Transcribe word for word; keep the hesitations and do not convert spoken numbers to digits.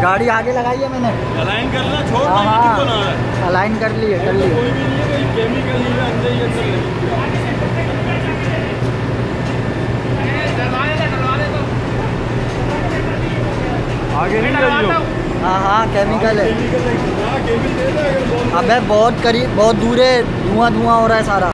गाड़ी आगे लगाई है मैंने। अलाइन करना छोड़। हाँ हाँ अलाइन कर लिए कर लिए। कोई भी नहीं है, केमिकल ही है अंदर ये चल आगे नहीं करियो। हाँ हाँ केमिकल है। केमिकल है। अबे बहुत करीब बहुत दूर है, धुआं धुआं हो रहा है सारा।